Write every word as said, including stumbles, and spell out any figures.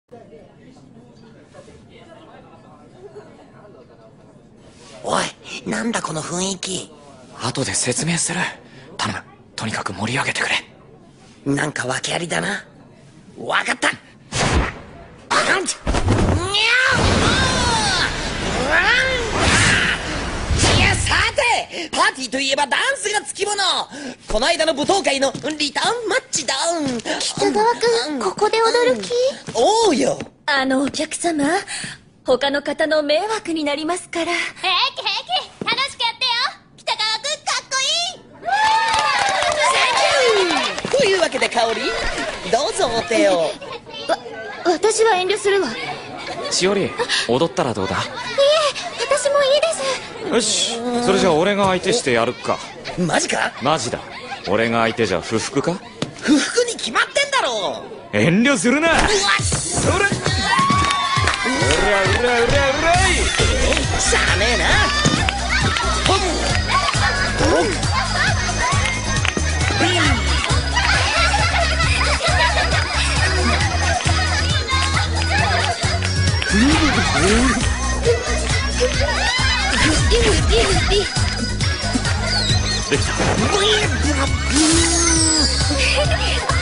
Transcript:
おい、なんだこの雰囲気。 後で説明する。頼む、とにかく盛り上げてくれ。 なんか訳ありだな。わかった。いや、さてパーティーといえばダンスがつきもの。この間の舞踏会のリターンマッチだ。 北川君、ここで踊る気？ おうよ。 あのお客様、他の方の迷惑になりますから。 平気平気、楽しくやってよ。北川君かっこいい。 というわけで香織、どうぞお手を。 わ、私は遠慮するわ。 しおり、踊ったらどうだ？ いえ、私もいいです。 よし、それじゃあ俺が相手してやるか。 マジか？ マジだ。俺が相手じゃ不服か？ 不服に決まってんだろ。 遠慮するな。 うわっ、 それ、うらうらうらうらい。 しゃあねえな。ほっほっできた。